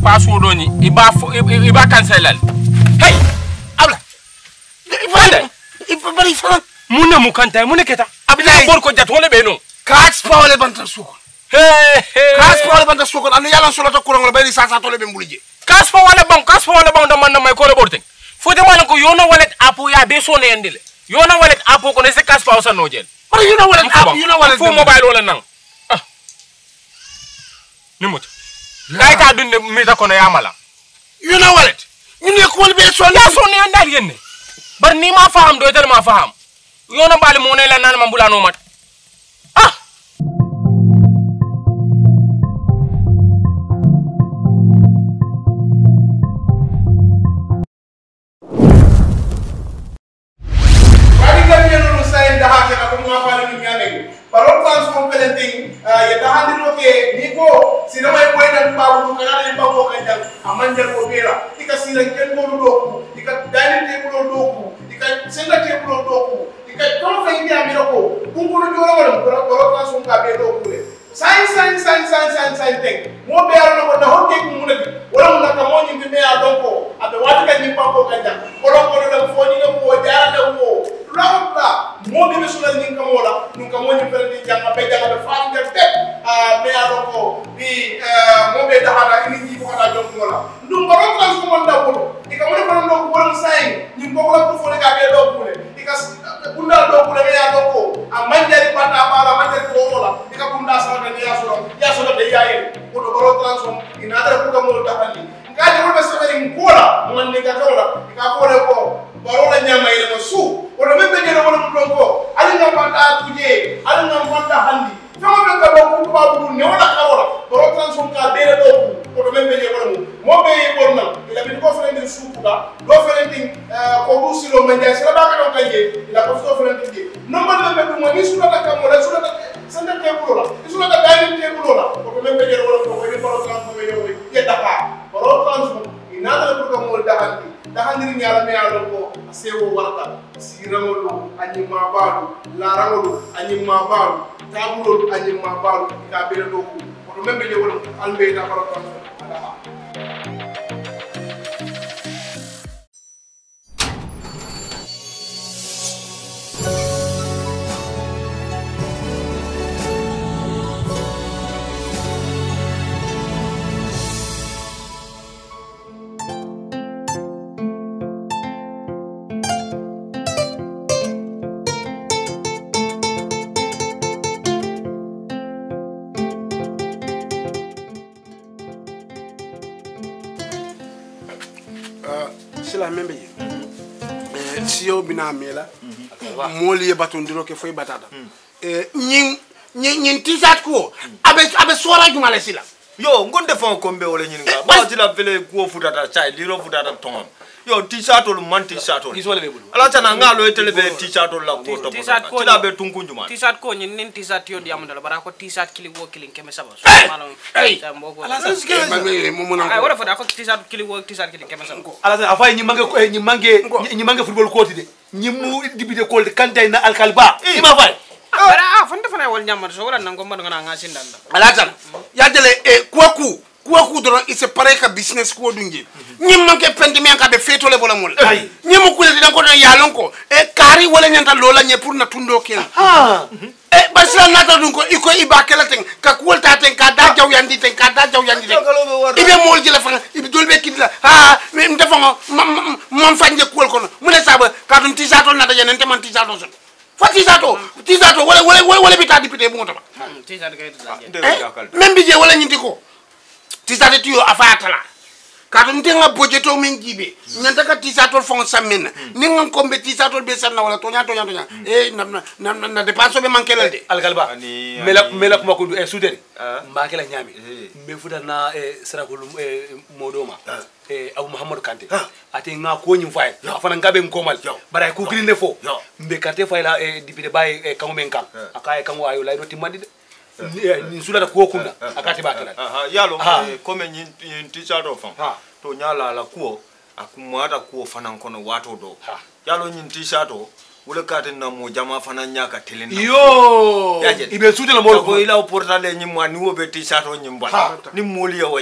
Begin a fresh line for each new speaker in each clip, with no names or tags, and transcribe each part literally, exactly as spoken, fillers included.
password ni iba iba cancelal hey abla ifande ifa bari fa munna mu kanta munne keta abla bor ko jat wala be no kas pawle banta suko hey hey kas pawle banta suko anu yalla solo to kurang la bayri sa sa tole be mbulije kas pa wala bon kas pa wala bon do man na may ko reporting fode man ko yona wallet app ya be sone yandile yona wallet app ko ne se kas pa sa no jel bari yona wallet app yona wallet fo mobile wala nang ah ni mot kay ta dunde mi ta ko no yamala yona wallet ñu ne ko wal be sone ya sone yandal yenne bar ni ma faham do tel ma faham yona bali mo ne la nan ma bulano mat ah Parol transform parenting ya tahan dilo ke niko sino may puede ng bago kana ni bago kanjang amanjal ko pera tika sila ken mo doku tika dining table doku tika center table doku tika todo fa india miroko kung kuno jora wala parol transform ka be doku le sai sai sai sai sai sai tek mo be ara no na hokke ko mun bi wala mun ka mo nyimbe me a donko abe wati kan ni bago kanjang ko ko do fo ni ko jara da wo Laura, mo bi sula ni kamola, nu kamoni perde janga be janga be faam de tep a me aroko bi mo be dahana ni ji ko ala jom mola. Ndu ngoro trans ko monda bolo. Di kamoni ko ndo ko won sai, ni ko la ko fo ga be do kule. Di ka bunda do kule me ya do ko. A manjari pata bala manjari ko mola. Di ka bunda sa de ya so, ya so de yaye. Ko do ngoro trans ko inada ko kamol dahani. Ngaji ko be sabari ngola, mo ne ga tola. Di ka ko le ko barola nyama ile masu wala membe ngene wala mtongo ali ngapata tuje ali ngapata handi fama be ka ko ba bu ne wala kawala baro transform ka bere do ko membe ngene wala mo be borna ila bi ko fere su kuda do fere tin ko du silo manja sila ba ka do kanje ila ko so fere tin no man membe ko mo ni su ka ka mo la su ka sanda te bulola su ka dining te bulola ko membe ngene wala ko ni baro transform yo ye daka baro transform inada ko mo dahandi dahandiri nyala me alo ko sewo warta siramolo anyi mabalu laramolo anyi mabalu tabulolo anyi mabalu ka bele do ko ko membe le wala albe da baraka ala sila membe ye eh siyo bina mela moli e batondiro ke foy batata eh nyin nyin tisat ko abe abe sora jumala sila
yo ngonde fon ko mbe wala nyin nga ba dila vele ko futata chai liro futata ton yo t-shirt ol man t-shirt ol
isole be bulu
ala tana ngalo etele be t-shirt ol la ko to ko tila be tunku njuma
t-shirt ko nyin nin t-shirt yo diamanda la bara ko t-shirt kili wo kili keme saba so malo
ay
ala sa
ay
mo mo ay wala fa da ko t-shirt kili wo t-shirt kili keme saba
ala sa afay nyi mange nyi mange nyi mange football court de nyi mu dibide ko kante na alkalba ima fay
bara ah fonde fana wol nyamar so wala nango mad ngana ngasin danda
ala tan ya jele e kwaku kwaku do ise pare ka business ko dungi nyim manke pendi men ka be feto le bola mol nyim ko le dan ko don yalon ko e kari wala nyanta lola nye pour na tundo ken ha e basila nata dun ko iko ibakela ten ka kulta ten ka da jaw yandi ten ka da jaw yandi ten ibe mol jele fa ibe dolbe kidla ha me defa mom fanje kul ko mu ne saba ka dum tisato nata yenente man tisato so fati zato tisato wala wala wala bita dipite bu ngotaba
tisato kay
même bije wala nyinti ko tisato tiyo afatala kato ntenga budgeto min jibe nyanta ka tisato fon samen ni ngam kombe tisato be sanna wala tonya tonya tonya eh na na na dépense be mankela de
algalba mela mela kuma ko e souderi mbakela nyami me futa na e sarakulu e modoma e abu muhammad kante ate nga ko nyim fay afana ngabe ngomal bara ko kilinde fo mbe karte fayla e dipite bay e kango men kan akaye kango ayo lay do timandi de ni sulata ko kunda akati bakala
aha yalo comme nyin t-shirt ofan to nyala la ko akumata ko fanan kono wato do yalo nyin t-shirt o wala katen na mo jama fanan nyaka telen
yo ibe sutela mo
ko ila portale nyi mo ni wobe t-shirt o nyimba ni moli ya waje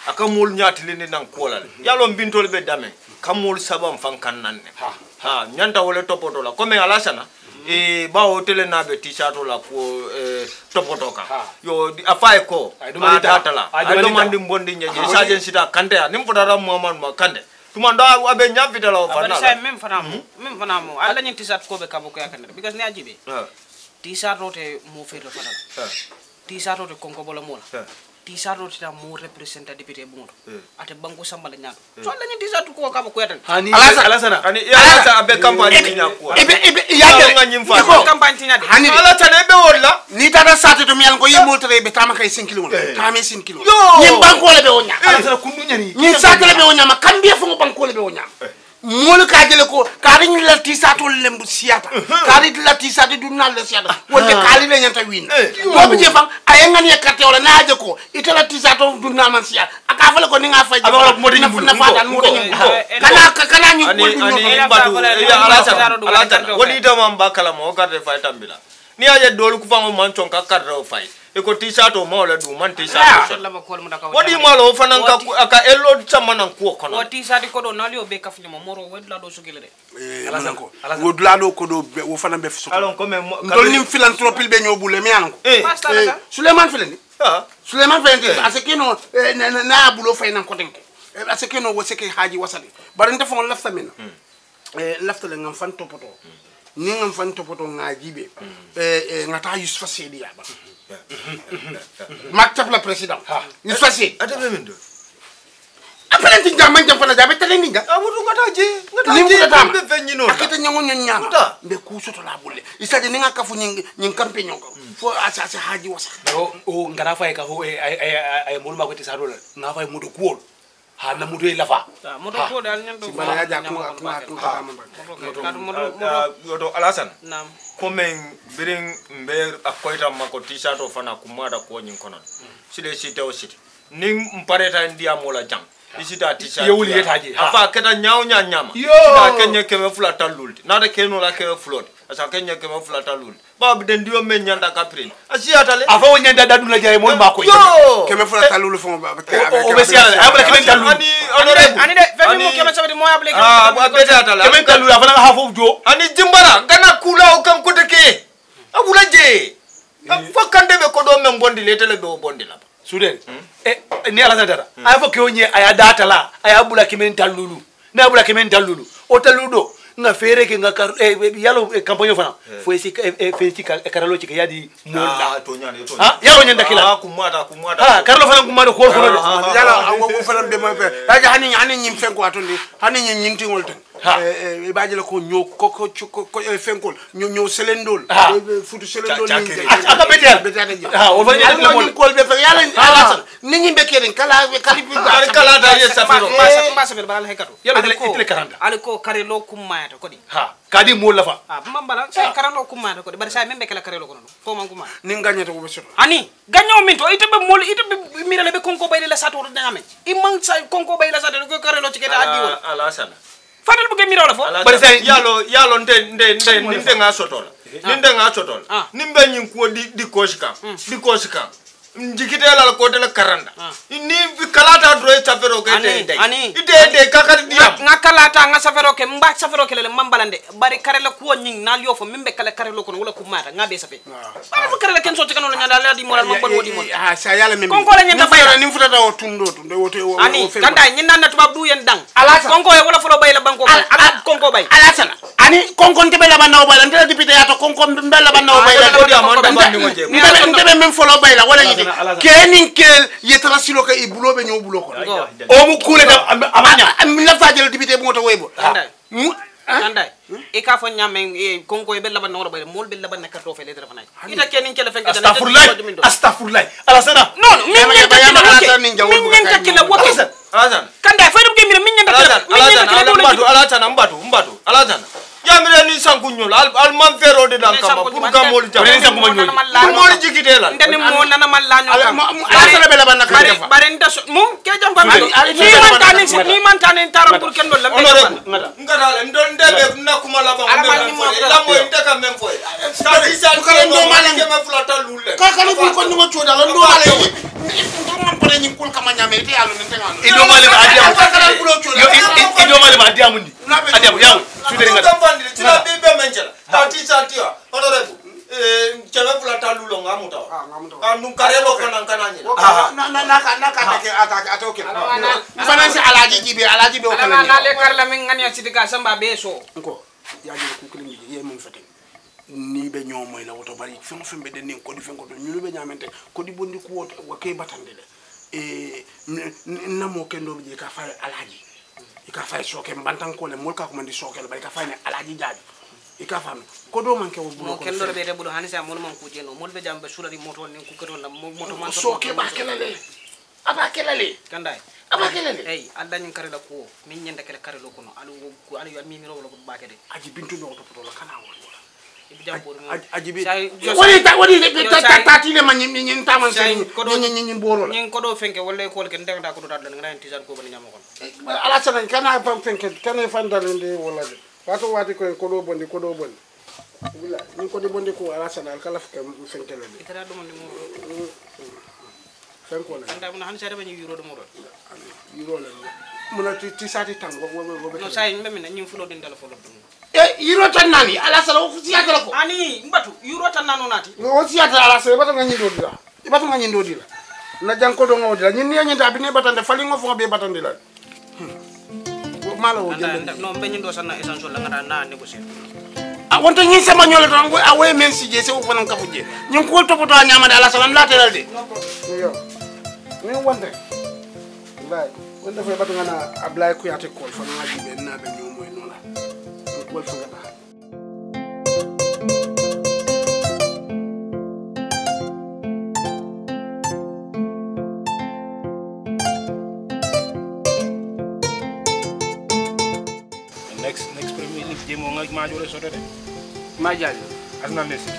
akamul nyati lini nan kola yalo bintol be dame kamul sabam fankan nanne ha nyanta wole topoto la comme alasana e ba hotel na be t-shirt la ko topoto ka yo afai ko ma data la ado mandi bondi nyaje sajen sita kante ya nim fodara muhammad ma kante tumanda abe nyafita la
fana la même fana mo même fana mo alla nyi t-shirt ko be kabo ko yakane because ni ajibe t-shirt rote mo feto fana t-shirt rote konko bola mola t-shirt rote ta mo representa député bungo ate banko sambala nyato so alla nyi t-shirt ko kabo ko yakane
hani alasana
hani ya alasa abe campagne ni nyako
ebe ebe yage
nganyim fa
ko campagne tinya de
hani
alasa ne be wolla
ni tata sate to miyan ko yimo tere be tama kay cinq kilo tama cinq kilo
Yo!
ñim banko le be wonya
alasana kundu nyani
ñin sate le be wonya ma kambiye fo banko le be wonya mol ka jele ko kari ni la tisato lembu siata kari la tisato du nal le siata wonde kali le nyanta win ko bi je fam ay ngani ekate wala naaje ko itala tisato du nal man siata aka fale ko ni nga fay
aba mo de
na fa dan mo de kana kana ñu
ani
ko
ani
Ela
batu
fa-
ya
fa-
alasa
fa- fa-
alasa
fa-
woni to man bakala mo garde fay tambila ni aje dolu ku fango man ton ka kardo fay e ko t-shirt o mo le du man t-shirt
la ma ko mo daka
wodi malo fanan ka aka elo chamanan ku
o
kono
t-shirt ko do nali o be kafni mo moro wedla do sugile de
alasan ko wo dulalo ko do wo fana be fuso
alon ko men
ndol nim philanthropie be ñobule mi an ko
eh
pasta la
Suleiman Fileni
ah
Suleiman Fileni ase kino na na bulo fay nan ko den ase kino wo seke haji wasali bar nda fon lafta min eh lafta le ngam fan topoto ni ngam fan topoto ngajibe eh ngata Yusufa Sedi ya ba maktab la president Yusufa Sedi
ate be min do
après ti jam man jam fana jabe tele ninga
amudu ngata je ngata
ni
je
mu tam
be fe nyino
akita nyango nyanya
Uta.
be ku soto la bulle isaje ninga kafu nying nying kampe nyongo fo asa asa haji wasa
o o ngara fay ka ho ay ay ay mol ma ko tisaro la nga fay mudo kuol ha na mudo lafa
mo do ko dal nyando
bala ya ja ku ku ku ka mamba
mo do
yoto alasan
nam
komen birin mbe akoita mako t-shirt o fana kumada ko nyin kono sile site o site ni mpareta ndia mola jang isita t-shirt
Yewuli yetaje, ha.
afa keta nyaaw nya nyama
Yo!
ida kenye keme fulata lulti nada keno la keme float asa kenye keme fulata lulti bab den dio men nyanda kaprin asi atale
afa o nyanda dadu la jay mol ma ko
yo
keme fula talulu fo ba
o be siala ay bala kemen dalu
ani honorable
ani de femi mo kema sabati mo abli
ah ba bete atale
kemen dalu afa nga ha fo jo
ani jimbara gana kula o kan kuteke abula je fo kande be ko do men bondi le tele be o bondi la
suden e ni ala dara ay fo ke onye aya data la aya bula kemen dalulu na bula kemen dalulu o taludo nga fere ke nga kar e yalo campagne fana fo esi e fe ci karalo ci yadi molla
to nyane to
ha yalo nyanda kila
ah kumata kumata
ha karalo fana kumado ko ko
yala awo wo fana be ma be haja hani hani nyim fenko atondi hani nyim nyinti ngol tan e bajela ko nyo ko ko ko fenkol nyo nyo selendol futu selendol ni
aka betel ha o fani
ala mo kol be fe yala ala ni nyim be keren kala kali bi
kala kala da ye safiro
masa masa be bala hekato
yalo itele karanda
ali ko kare lo kumma to kodi
ha kadi mo la fa
ah mambala sai karano kumma to kodi bari sai membe kala kare lo kono fo man kumma
ni nganyata ko be soto
ani ganyo min to ite be mol ite be mirale be konko bay la sato do nyame imang sai konko bay la sato ko kare lo ci keta addi won
ala sana
fadal bu ge mirale fo
bari sai
yalo yalo nte nte nte nte nga sotola nte nga sotola nimbe nyin ko di di koshika di koshika njikitela ko tele karanda ni kalata dro chafero ke
Ani,
de
ani.
ide de kakari diam
nga kalata nga safero ke mba safero ke le mambalande bari kare la ko nyin na liyo fo membe kala kare lo kono wala kumata nga be safe bari kare la ken so tikano nyanda la di moral mambal wodi mon
ha sa yala mem
Konko la nyanda fayra.
ni futa da o tundo tundo wote o
ani kanda nyin nan na tubab du yen dang
Alasa.
konko e wala folo bay la banko
Al- al-
konko bay
ala sana ani konkon tebe la banna o bayla ndela député yato konkon mbella banna o
Ah,
bayla
ndela
di amon
konko
da
bay.
bandi ngoje
Ni
ndebe
ala
ndebe men folo bayla wala yidi
Alasa, alasa.
kenin kel yetara silo ka ibulo be nyo bulo ko
o mu kule da amanya
am la fajel député bu moto webo
Anda.
Mu-
anda e ka fo nyame e konko e bella ban wala bay mol bella ban karto fe le dara fanay ita kenin kele fen kada
astaghfirullah astaghfirullah ala sana
non min
Yama-
nyen
yama- yama
takila
Alasan ninja
min
wol
nyen
buka
takila
kañum.
wokke
alasan
kanda fay dum gemira min nyen takila
alasan
min nyen
alasan
takila
ala mbatu alasan mbatu mbatu alasan yamire ni sankunyol al al man fero de dan kama pour gamol jam
Wala ni sanku ma ñool.
pour mol jikitela
ndene mo nana man la ñoo
Ala-
kam
mo- mo- Alasan be la banna ka
bari
defa.
bari nda so mum ke jam fam
Ali- Ali-
ni
Ali-
man
Ali-
tane
Ali-
ni man tane taram pour ken do la
honorable ngatale ndon debe na kuma la ba
Ala man ni
ngem
mo
fo
fera.
la mo ndeka mem fo ta di sa
Bukala ndo malen.
ke me fulata lulle
ka kali bu ko ngo choda la ndo mala yi ndo man pare ni kul kama nyame ite yalo nte ngano
ido male ma adiamu
kala bulo chola
ido male ma adiamu ndi adiamu yamu sudere ngata
Tambandile tina bibe menjela. Ati satia. Honorable. Eh chama kula talulo ngamuta.
ah ngamuta
Ah nunkarelo kana kana nyela.
na na na na ka take atake atoke mfana si alaji jibe alaji be o kala
na le karla min ngani asiti ka samba beso
ko yaji ko kuli ngi ye mun fate ni be ñomoy la woto bari fon fembe de nin ko di fen ko ñu be ñamente ko di bondi ko woto wa kay batande le e na mo kendo bi ka fay alaji e ka fay soke mbantan ko le mol ka ko mandi soke le bari ka fay ne alaji jaabi e ka fam ko do man ke wo bulo
mo kendo be de budo hanisa mo man ko jeno mo be jambe sura di moto nin ku keto na moto man
soke ba kelale aba kelale
kanday
aba kelale
hey addañu kare la ko min nyende kare kare lo kono alu ko alu mi mi ro ko bakede
aji bintu no to to la kana wala
aji
bi woni ta woni ta ta ti le man ñi ñi taman sen ñi ñi ñi boro la
ñi ko do fenke wala ko ken ndega ko do dal nga en tizan ko bani ñamo kon
ala sana kana fam fenke kana fandal ndi wala de wato wati ko ko do bondi ko do bondi wala ni ko do bondi ko ala sana kala fenke fenke la de
itara do man mo
fenko la
anda mo han sare bani euro do mo do
euro la muna ti ti sati tango wo wo
no say mbemi na ñi fulo din dal folo do
e euro tan nani ala sala o fusi yata ko
ani mbatu euro tan nano nati
o si yata ala sala bato ngani do dila bato ngani do dila na janko do ngodi la ñin ñi ta bi ne batande fali ngo fo be batande la ko mala o jende
no mbeñi do sanna essentiel la ngata na négocier
a wonto ñi sama ñola tan a way men si je se o fanan kafuje ñin ko topoto ñamade ala salam la telal de yo ni wonde bay wonde fay bato ngana ablay ku yate ko fa ngaji be na be ñomoy nola ko fa ngata
next next premier league game mo ngak majore soto de
ma jali
arsenal messi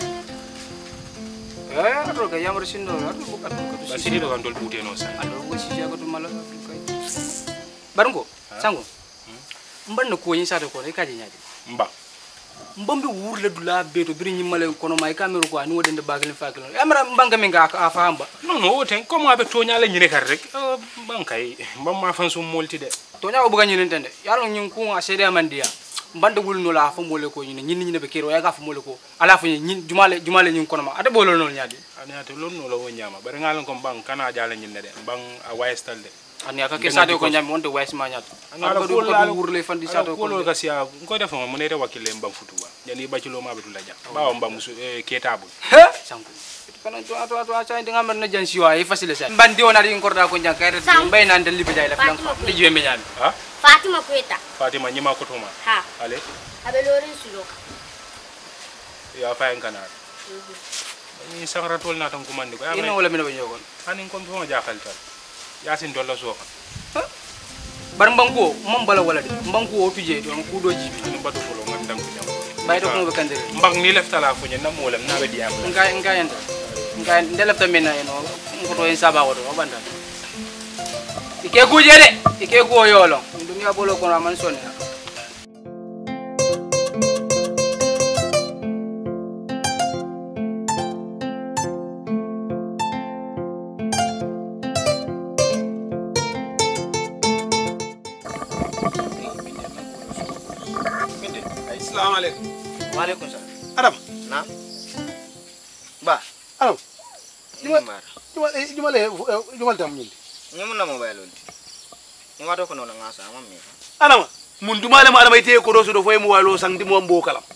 eh ro ga yamro sindo ro bukat ko
basiri do kan dol bute no sa
alo go si jago to mala kay barngo sango mbanna ko yin sa de ko ne kaje nyaade
mba
mbambi wurle dula beto biri nyimale kono may camera ko ani wodende bagal fakil amra mbanga mi nga a famba
non non woten comme abe tonya la nyine kar rek bankay mbam ma fan sum molti de
to nyaaw buga nyine tende yalo nyin ko a sede amandiya mbanda wul no la fa mole ko nyine nyine nyine be kero ya ga fa mole ko ala fa nyin jumale jumale nyin kono ma ade bolo non nyaade
ani ate lon no la wonyama bari ngalan ko bang kana jala nyine de bang a waystal de
ani aka ke sade ko nyami wonde ways ma nyaat
ala
ko ko wurle fandi sade
ko lo ka sia ko defa mo ne re wakile mbam futuwa yani bacilo ma betul la jam bawo mbam su ketable
he sanko kana to to to acha ndinga mer na jansi wa e facile sa bandi wona di korda ko njank kay mbay nan de libe jay la flan di jibe me nyami
ha
Fatima Kueta.
Fatima nyima ko toma
Ha.
ale
Abe lorin suloka.
ya fa en kana ni sakara tol na tan ko mandi ko
ina wala mina be nyogon
anin ko mo jaxal tal yasin dolla so
bar mbanko mom bala wala de mbanko o tuje don ku do jibi
ni badu folo ngam dang ko jam
bay do ko be kandere
mbang ni leftala ko nyen nam wolam na be diam
nga nga yanda nga ndelefta mena eno ko to en saba ko do banda ike kuje de ike ko yolo dunia bolo ko man sonne
assalamu alaikum
Wa alaikum salam.
adam
Na? Ba.
adam
Juma.
juma juma le juma tam ñindi
Ñum na mobile on. Ni wato ko non ngasa mammi.
adam mun dumale ma adam ay te ko do so do foy mu walo sang di mo mbo kalam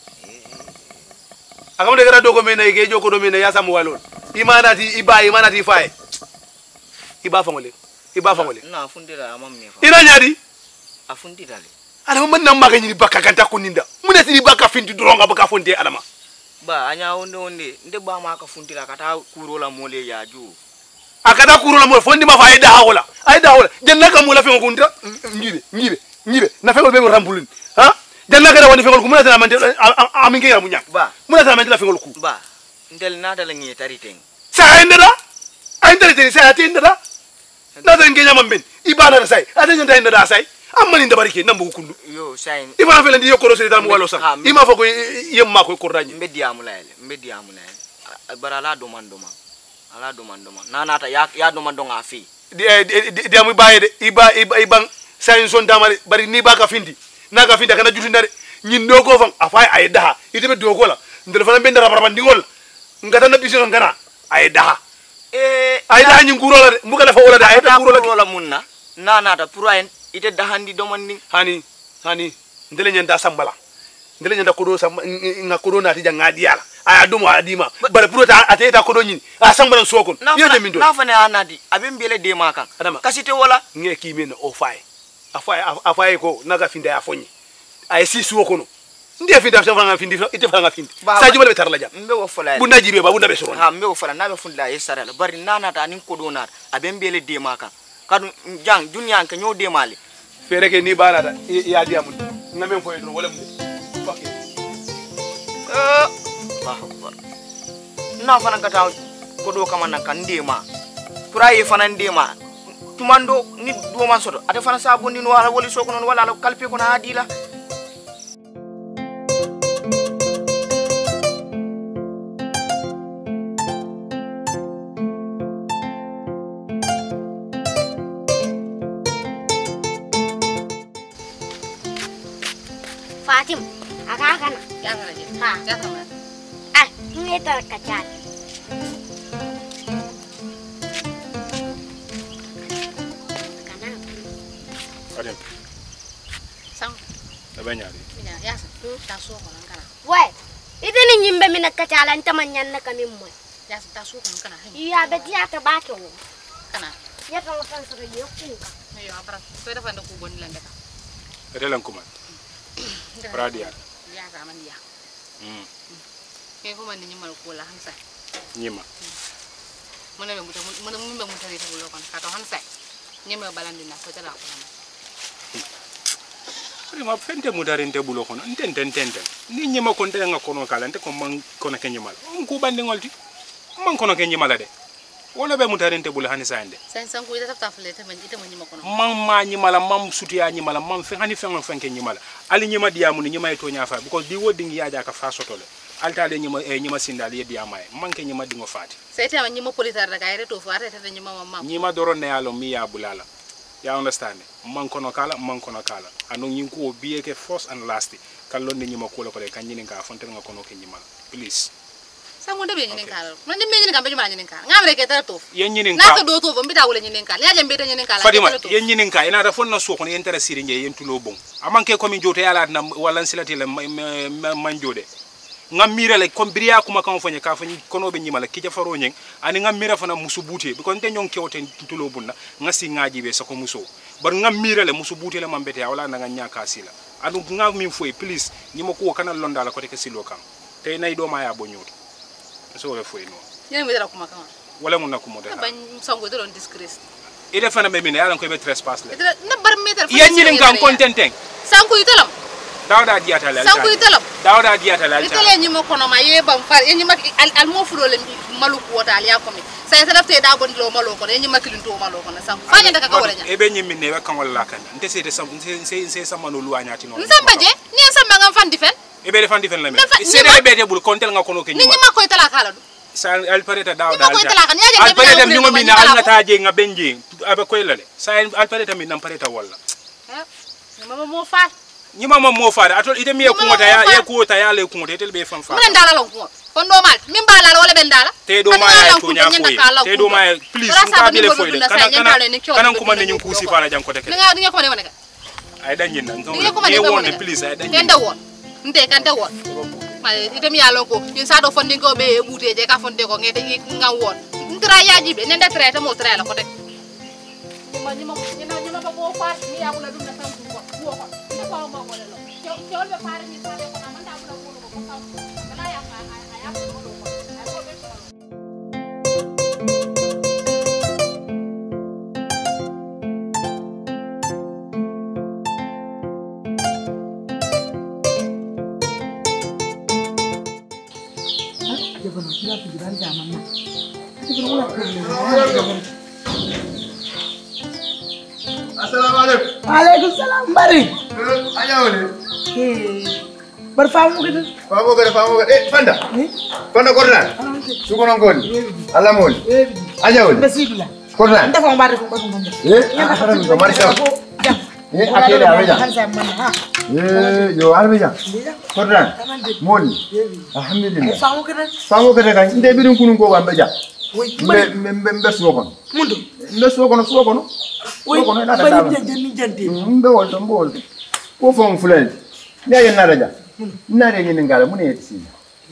akam de gara do ko mena ke joko do mena ya sam walo imanati iba imanati fay iba fangole iba fangole
Na fundira mammi fa.
ina nyadi
Afundira le.
adama man nan maka nyini bakka kanta kuninda muna sini bakka finti doronga baka fonte adama
Ba anya wonde wonde nde ba ma ka fundira kata kuro la mole ya ju.
akada kurula mo fondi ma fa ay daawla ay daawla janna kam wala fe ngunta ngibe ngibe ngibe na fegol be mo rambulun ha janna kada woni fegol ku muna tan amante ami ngi yamu nyak
Ba.
muna tan amante la fegol ku
Ba. Ndel na dala ngi tari teng.
sa ay ndada ay ndada te sa ati ndada na tan ngi nyamam ben ibana say ati ndada ndada say amani ndabari ke nambu kundu
Yo sain.
ibana fele ndi yokoro se dal mo walo sax ima fako yem mako ko rañi
Mbedi amula ele. Mbedi amula ele. Bara la do man do man. ala do man do man nanata ya ya do man do nga fi
di di amu baye de iba iba ibang sayin son damale bari ni ba ka findi na ka findi kana jutindare nyin dogo fam afay ay daha itebe dogo la ndel fana bendara barban dingol ngata na bision ngana ay daha
eh
ay daha nyin kuro la de mbuka la fa wala da ay da kuro la
wala munna nanata pour ay ite dahandi do man ni
hani hani ndele nyanda sambala ndele nyanda kodo sam nga kodo na ti janga diala aya dumo adima bare pour ta ateta kodo nyin a sambala sokon yede min do
na fa ne anadi abin bele de makan kasite wala
nge ki men o fay afay afay ko naga finde ya fonyi ay si suwo kono ndiye finde fa nga finde ite fa nga finde sa jumale be tarla jam
mbe wo fala
bu najibe ba bu nabe soron
ha mbe wo fala nabe funda e sarala bari nanata anin kodo na abin bele de makan kadu jang dunya kan nyo de mali
fere ke ni bana da ya dia mun ngamen foy do wala mun fakki
eh bah na fana kata ko do kama nan kan ndema pray fana ndema tumando ni do man soto ade fana sa bonni no wala woli soko non wala kalpe ko na adila
Fatim, akak kan?
Ya kan aja.
Ha.
Ya kan.
Ah, ini terkecat. Kanan.
Adem.
Sang.
Abanya di.
Ina ya sa. Taso ko lang kana.
Weh, itu nih nyimbe mina kecalan temannya nak kami mu.
Ya sa taso ko lang kana.
Iya, beti ata batu.
Kana.
Ya kalau kan sudah yokin ka.
Ayo apara. Pwede fa ndo ko bonni lang deka.
Ada lang kuman. Pradia.
Ya sa man ya.
Hmm.
Kaya ko man ni mal ko la hansa.
Nyima.
Muna be muta muna mun be muta rito lo kon. Kato hansa. Nyima balandi na ko tala ko na.
Ari ma fente mudare nte bulo kono nten ten ten ten ni nyima ko nte nga kono kala nte ko man kono ke nyima on ku bandi ngolti man kono ke nyima la de wala be mudare nte bulo hani sande
San san ko ita tafta fle te man ita man nyima kono.
man ma nyima la mam sutiya nyima la mam fe hani fe ngon fenke nyima la ali nyima diamu ni nyima e to nyafa because di wodi ngi yaja ka fa sotole altale nyima e nyima sindali ye diama e man ke nyima dingo fati
Sai te man nyima politar daga ire to fa te te nyima mamma.
nyima doron ne yalo mi ya bulala ya understand man kono kala man kono kala anu nyinko biye ke first and last kallon ni nyima ko ko kan nyinin ka fonte nga kono ke nyima please
San ko de be nyinin kala. Man de me nyinin ka be nyima nyinin kala. Ngamre ke ta to.
yen nyinin
Na
ka
to do to bo mbita wala nyinin kala. Ya jambe de nyinin kala.
Fadima yen nyinin ka ina da fonna so kono yen tarasiri nge yen tulo bon amanke ko min joto yala na wala silati le man jode ngam mira le kombriya kuma kan fonye ka fanyi kono be nyima la kija faro nyen ani ngam mira fana musubute bi kon te nyon kewte tulo bunna ngasi ngaji be sako muso bar ngam mira le musubute le mambete wala na nganya kasila adu ngam min foy please nyima ko kana londa la ko te kesilo kan te nay do ma ya bo nyoto so le foy no
Nyina me dara kuma kan.
wala mun nakumo de
Ban sango de don disgrace.
ide fana be min yalla ko be trespass le
Ita na bar meter.
yen nyinin kan kontenten
Sango italam.
dawda diata le
Sango italam.
dawda diata le
Itale nyima kono ma ye bam far ye nyima al al mo fulo le maluku wota al ya komi. Sai sa dafte da bon lo malo kono ye nyima kilinto malo kono sango. Fanya daga ka wala nya.
ebe nyimmin ne kan wala kan nte se de sam se se sam manu luanya ti non
Nsamba je ni nsamba ngam fan difen.
ebe de fan difen la me
Nfa-
se de
nyima-
ebe de bul kontel nga kono ke
Ni
nyima
nyima ko itala kala du.
sa al pareta daw
Nyima
dal
ko itala kan ya je
al pareta mi
nyima
ngomi na al na taje nga benji abe ko lale sa al pareta mi nam pareta wala
Nyima mo fa.
nyima mam mo faade atol ite mi ko ngota ya e ko ta ya le ko ngota ite be fan fa
Mun ndala lon ko. Kon do mal min ba la wala ben dala.
te do ma ya to nya foy te do ma ya please nka bile foy de kana kana kana kuma ne nyum kusi fala jang ko de
Ni nga ni nga ko ne wona ka.
ay dan yin nan
Ni nga ko ma
e
ne ko
wonde
wona.
please ay dan yin
Tenda won. Nte kan te won. Ma ite mi ya lon ko. Yin sa do fondi ko be e bute je ka fonde ko ngete nga won. Ntra ya jibe nende traite mo traite la ko de. Nyima nyima nyima nyima ba ko fa ni ya bula dum na sam ko. Ko ko. Ni ko ma ko le lo. Ke olbe pare ni sa de ko na manda bula ko ko ko. Kala ya fa ya ko ko ko. Ay ko be ko.
Assalamualaikum.
Waalaikumsalam bari.
Ayo ni.
Eh, bar faamu ko de
faamu ko de faamu ko eh fanda fanda kordan suko non gol alla mol ajawol
basibla
kordan
ndafa mbaade ko batum bande
eh akara ko mari sa eh akele abeja eh yo abeja kordan mol alhamdulillah
faamu ko de
faamu ko de kan inde birin kunun ko ambeja mbe mbe mbe suko kon
mundo
mbe suko kon suko kon suko kon na da
bari jenni jante
mbe wol to mbol ko fon fulani ne yen na raja nare ni ngala mun yeti sina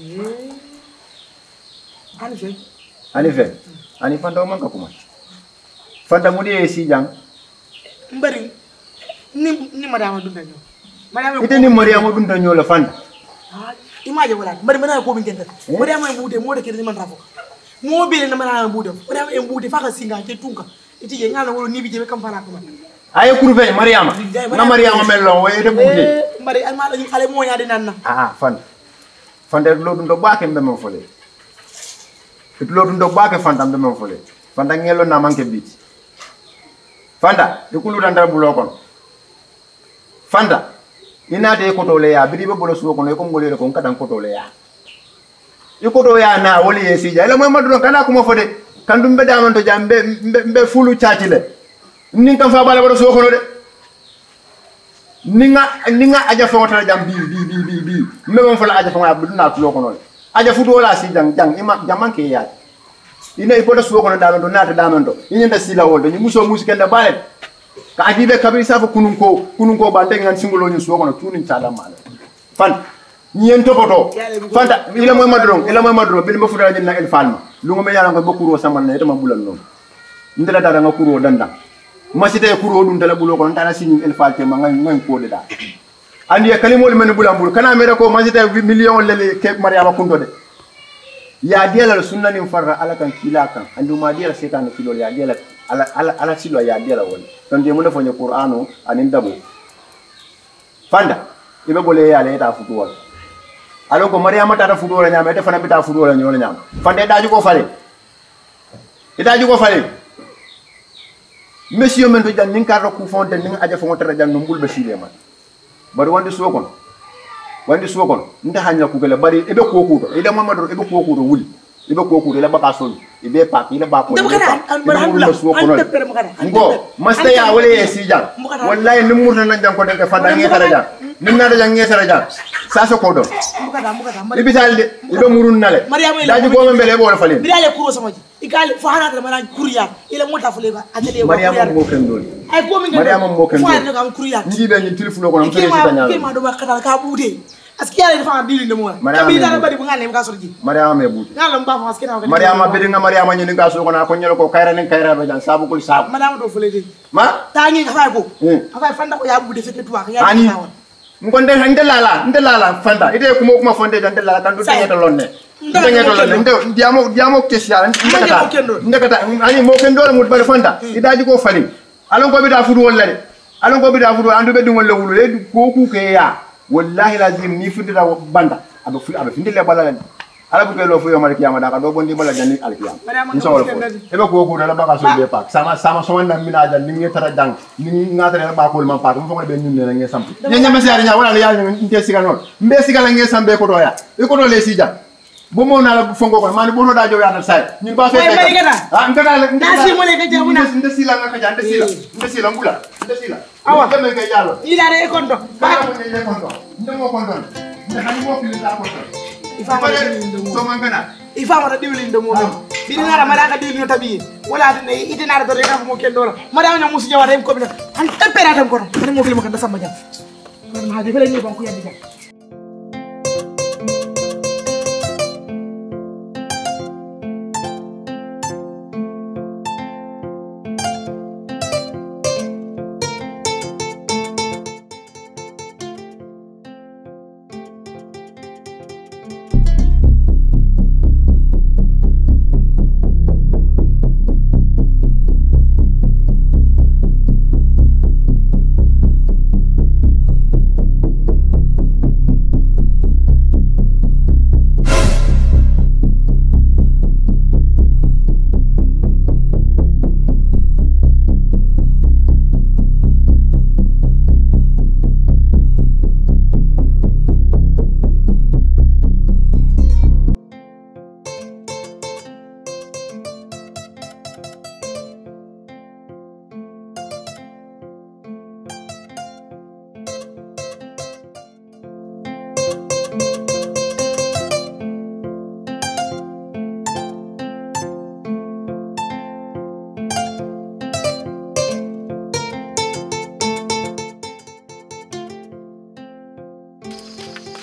ani fe
ani fe ani fanda man ka kuma fanda mudi e si jang
mbari ni ni madama dunda nyo madama
ite ni mariama dunda nyo la fanda
imaje wala mbari mana ko min genda mariama e bude mo de kedi man rafo mo be na mariama bude mariama e bude fa ka singa ke tunka ite je ngala wolo ni bi je kam fana ko man
ay kurbe mariama na mariama mello way de bude
mbari alma la ale mo yaade nanna
ah fanda fanda lo dum do baake mbe mo fole it lo dum do baake fanda mbe mo fole fanda ngelo na manke biti fanda de kulu dan dar bulo kon fanda ina de ko tole ya bidi be bolo suwo kon ko ngolele kon kadan ko tole ya iko do ya na woli yesi ja la moy madu kana kuma fode kandum be damanto jambe mbe fulu chaatile nin kam fa bala bado suwo kono de ninga ninga aja fongata jam bi bi bi bi bi me mon fala aja fonga buduna tulo kono aja futu wala si jang jang ima jaman ke ya ina ipoda suwo kono damanto nata damanto inyenda sila woldo ni muso musikenda bale ka ajibe kabiri safu kunun ko kunun ko bande ngan singulo ni suwo kono tunin tala mala fan ñen topoto fanta ila moy madron ila moy madron bi ma futa ni na el falma lu ngome yalla ko bokuro samal ne dama bulal non ndela dada nga kuro danda masite kuro dum tala bulo ko tana sini el falte ma ngan ngan ko de da andi kalimol men bulam bul kana mere ko masite million lele ke mariama kundo de ya diala sunna ni farra ala kan kila kan andu ma diala setan kilo ya diala ala ala ala silo ya diala won don de mo defo ni qur'anu anin dabo fanda ibe bole ya le ta futu wal alo ko mariama tata futu wala nyama te fana bita futu wala nyona nyama fande daaju ko fale daaju ko fale monsieur men to jan nin karro ku fonte nin aja fo tara jan no mbulbe sile man bari wandi sokon wandi sokon nda hanya ku gele bari ebe ko ko to ida mamadou ebe ko ko to wuli ebe ko ko ila baka sol ibe pak ila bako ila sokon ngo masta ya wala e sijang wallahi nim murna nan jang ko den ka fada ngi tara jang nim na da jang ngi tara jang sa so ko do ibi talde ibe murun nale daji ko men bele bo falen
bi ale kuro sama ji ikale fa hana da mala kuriya ila mota fule ba atele
mariama mo ken dol
ay ko min
mariama mo ken
fa ne kam kuriya
ndi be ni telephone ko am tere ci tanya
ke ma do ba kata ka bude aski yalla dafa dili ndemo wala bi dara bari bu ngale ka sorji
mariama me bude
ngala mba fa aski na
mariama be nga mariama ni nga so ko na ko nyelo ko kayra nen kayra be jan sabu kul sabu
mariama do fule de
ma
tangi ka fa ko fa fanda ko ya bude fete tuwa ya
ani ngonde hande lala nde lala fanda ide ko mo kuma fonde jan lala kan do tengeta lonne tengeta lonne nde diamo diamo kesiya ndekata ndekata ani mo ken dole mut bare fanda idaji ko fali alon ko bi da fudu wala de alon ko bi da fudu andu be dingol le wulu le ko ku ke ya wallahi lazim ni fudu da banda abe fu abe finde le balalen ala bu ke lo fu yo mal kiyama da ka do bondi bala janni al kiyam inshallah ko ebe ko ko da baka so be pak sama sama so wanda mina jan ni ngeta jang ni ngata ba ko man pak mo fo be ñun ne ngi samp ñe ñama siara nya wala ya ñu nte siga non mbe siga la ngi sambe ko do ya e ko do le sija bo mo na la fongo ko mani bo no da jo ya na say ñun ba fe fe ah ngata la
na si mo le ka jamuna
nde sila nga ka jan nde sila nde sila ngula nde sila
awa
deme ke jalo
ila re kondo
ba mo ne kondo nde mo kondo nde hani mo fili la kondo
ifa ma diwli
so man kana
ifa ma diwli ndemo bi ni ngara mara ka diwli no tabi wala de ite na do re ka mo ken do mara nya musu jawata ko bi an tempera tam ko ni mo film ka da sama jam ma de fele ni ban ko yandi jam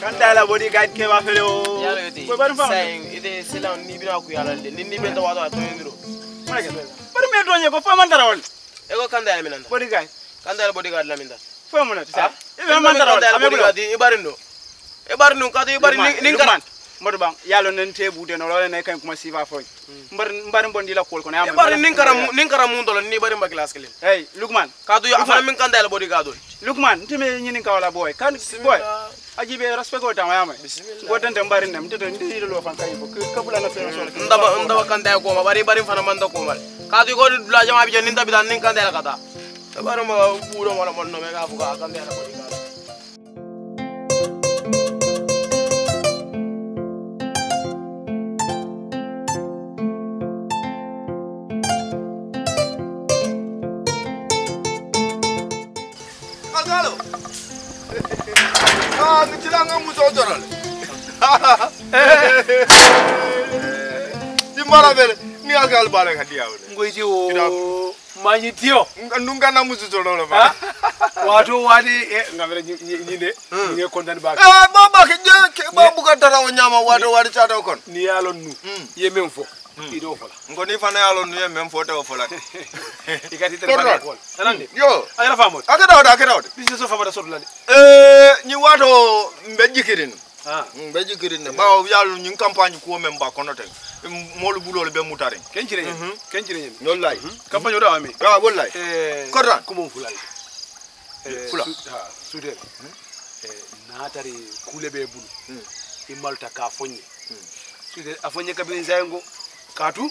kanda la body guide ke ba fele o
yalo yote
ko ban fam
saying ite sila ni bina ku yalo de ni benta wato ato ndiro
mona ke bari me donye ko fam mandara wol
e ko kanda ya minanda
body guide
kanda la body guide la minda
fam mona tisa
e be mandara wol la body guide e barindo e barindo ka to e bari ni ngara
modu bang yalo nen te bude no lole ne kan kuma sifa foy mbar mbar bondi la kol ko ne am
bari nin karam nin karam mun dolo ni bari mba class kelen
hey lukman
ka to yo afana min kanda la body guide
lukman ntime nyini ka wala boy kan boy ajibe respect ko tama yama ko tante mbari nem tete ndi lo fan kay ko kabula na fere sol
ndaba ndaba kanda ko ma bari bari fana manda ko mal ka to ko la jama bi nin tabi dan nin kanda la kata bari ma budo wala mon no me ka fuka kanda la body guide
Ah, ngicilanga musotorale. Dimara bele, ni agal bale ngadia wala.
Ngoiti o manyi tio.
Ndunga na musotorale ba.
Watu wadi ngamere nyinde nge kondan ba.
Eh baba ke ke babu ka tara o nyama watu wadi chata kon.
Ni yalo nu. Yemem fo. Ido fola.
Ngoni fana yalo nu yemem fo te o fola.
Ikati tere ba ko. Sanande.
Yo,
ayra famo.
Akada wada akada wada.
Bisi so famata sodula de.
Eh ni wato mbejikirin.
Ah,
mbejikirin ne. Ba yalo nyin campagne ko memba kono ten. Molu bulol be mutare.
Kenjire nyen. Kenjire nyen.
Wallahi.
Campagne do ami.
Ah wallahi.
Eh
Koran.
Kumo fulal. Eh
fula.
Ha, sude. Eh natari kule be bulu. Imalta ka fonye. Sude afonye kabin zayengo. Katu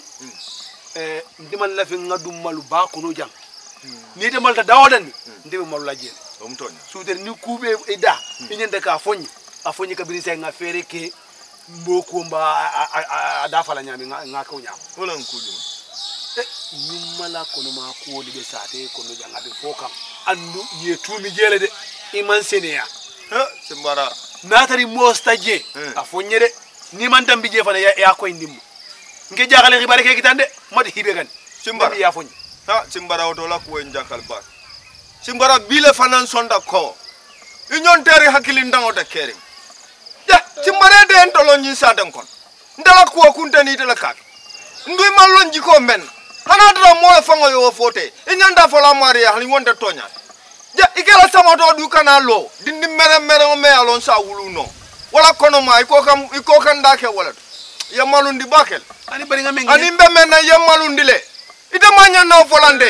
eh ndiman la fi ngadu malu ba ko no jam ni de malta dawodan ndimi malu la jeen
o mutoni
suder ni kube ida inyende ka fonyi afonyi ka biri say nga fere ke mboko mba ada fala nyami nga ko nyam
wala nkuju
eh nyumala ko no ma ko di be sate ko no janga be fokam andu ye tumi jele de iman senia
eh simbara
natari mostaje afonyere ni man tambi je fana ya ko ndim nge jaxale xibaare ke kitande modi hibe gan
simbara
ya foñ
ha simbara oto la ko en jakal ba simbara bile fanan sonda ko union teri hakili ndango de kering ya simbara de entolo nyi saden kon ndala ko kuntani de la kak nduy malon jiko men hana dra mo la fango yo fote e nyanda fola maria hali wonde tonya ya ikela samoto du kana lo dindi mere mere me alon sa wuluno wala kono ma iko kam iko kan dake wala ya malundi bakel
ani bari nga mengi
ani mbe men na ya malundi le ite manya na volande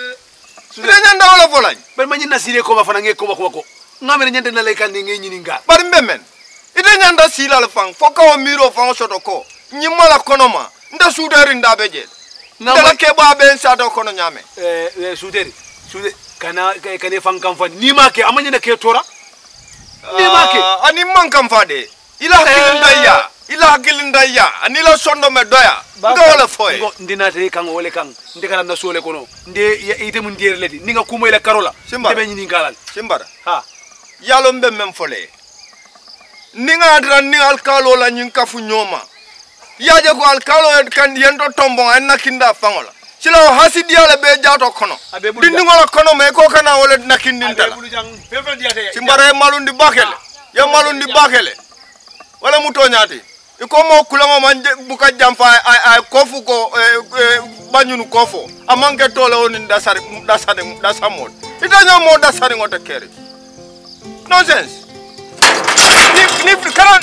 ite nyanda wala volany
bari manyi nasire ko ba fana nge ko ba ko ko ngamere nyande na lay kan nge nyini nga
bari mbe men ite nyanda sila le fang foka o miro fang soto ko nyimala konoma nda sudari nda beje ndala ke ba ben sa do kono nyame
eh suderi sude kana kane fang kam fa ni ma ke amanya na ke tora ni ma ke
ani man kam fa de ila hakilinda ya ila hakilinda ya ani la sondo me doya nga wala foye
ngo ndinate kan wole kan ndikala na sole kono nde ite mun diere ledi ninga kumo ila karola
Simbara.
be nyini ngalal
simbara
ha
yalo mbe mem fole ninga adra ni alkalo la nyin kafu nyoma yaje ko alkalo kan yendo tombo en nakinda fangola sila hasidi ala be jato kono dindi ngola kono me ko kana wala nakindin tala simbara e malundi bakele ya malundi bakele wala mutonyati iko mo kulama manje buka jamfa ay ay kofu ko banyunu kofo amanke tole woni dasari dasade dasamod itanya mo dasari ngote kere nonsense ni ni karan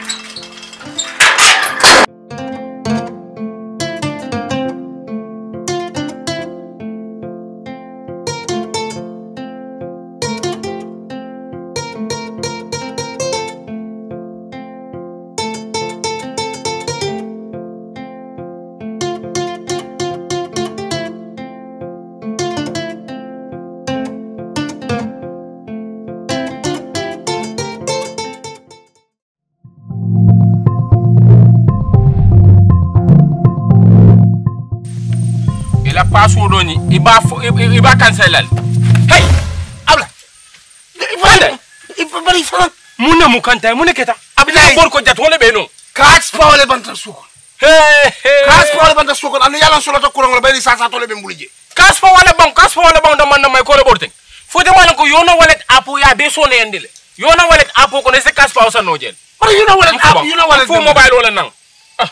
password oni iba iba cancelal hey abla ifande ifbari fana munna mukanta munne keta abla bor ko jat wala beno kax pawle banta suko hey hey kax pawle banta suko anu yalla solo to kurang bari sasa to le be mbulije kax pawle bon kax pawle bon do man may ko le borten fode man ko yono wallet apu ya be so ne endile
Yona wallet app ko ne se cash pa osa no jel.
But you know what app, you know what
Fo mobile wala nang. Ah.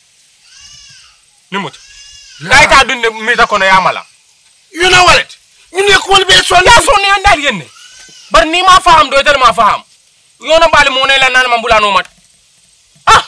Ni mut. Kay ta dunde mi ta kono yamala.
You know what? You ne ko be so
ya so ne andal yenne. Bar ni ma faham do tel ma faham. Yona bali mo ne la nan ma mbulano mat. Ah.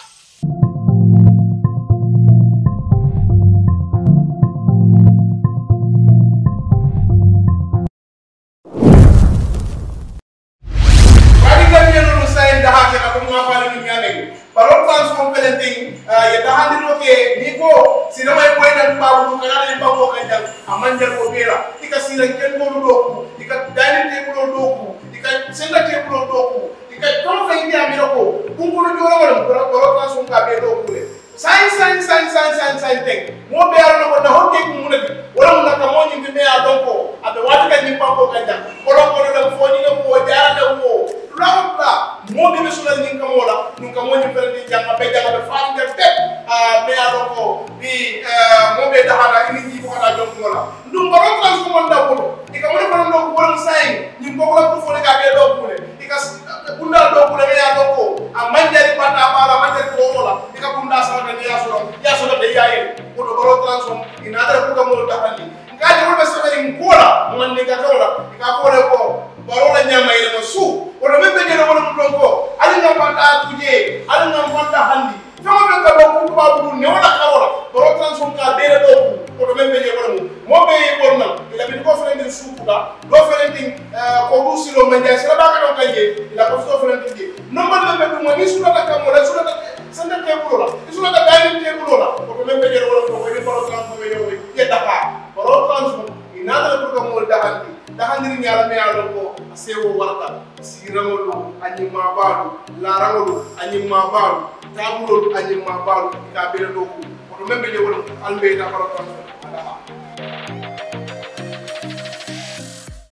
Parol transform parenting ya tahandi roke niko sina mai poina babu kana ni babu kanjal amanjal ko bela tika sina ken do doku tika dining table doku tika center table doku tika to fa india miroko kunkulo jora wala parol transform ka be doku le sai sai sai sai sai sai tek mo be ara no da hokke ko munati wala mun ka mo ni be ya donko abe wati ka ni babu kanjal ko ko do fo ni ko jara da wo Lawla, mo be sula ni kamola, nu kamo ni pere janga be janga be faani de tep a me aloko bi mo be da hada ni ni ko da jom mola. Ndu baro transform da bolo. Di kamo ne baro do ko sai ni ko la ko fo ka be do ko le. Di ka bunda do ko le me aloko a manjari pata bala manjari ko mola. Di ka bunda sa da ya so ya so de ya ye. Ko do baro transform ina da ko kamo da hali. Ngaje ko be sabari ngola mo ni ka tola. Di ka ko le ko barola nyama ile masu odo membe jeno wala mtongo ali ngapata tuje ali ngapata handi fama be ka do ko babu ne wala karola baro transform ka bere do ko odo membe je wala mo be borna ila bi ko fere su kuda do fere tin ko du silo manja sila ba ka do kanje ila ko so fere tin nomba membe du mo ni sula ka mo la sula ka sanda te bulola sula ka dining te bulola odo membe je wala ko ni baro transform be yo ye daka baro transform inada ko ko mo da handi dahandiri nyala me yalo ko sewo warata siramolu anyima balu laramolu anyima balu tabulolu anyima balu ka bere do ko to membe je wala albe da baro ala